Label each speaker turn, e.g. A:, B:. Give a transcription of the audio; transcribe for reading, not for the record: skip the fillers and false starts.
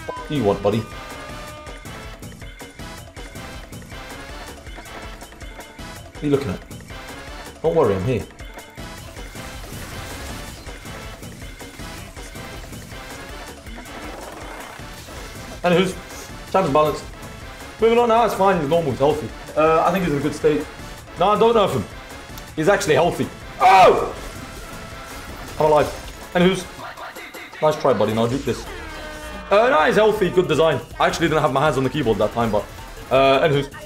A: What do you want, buddy? What are you looking at? Don't worry, I'm here. And who's chance balanced? Moving on now, it's fine, he's normal, he's healthy. I think he's in a good state. No, I don't know him. He's actually healthy. Oh! I'm alive. And who's? Nice try, buddy, now juke this. No, he's healthy, good design. I actually didn't have my hands on the keyboard that time, but... and who's?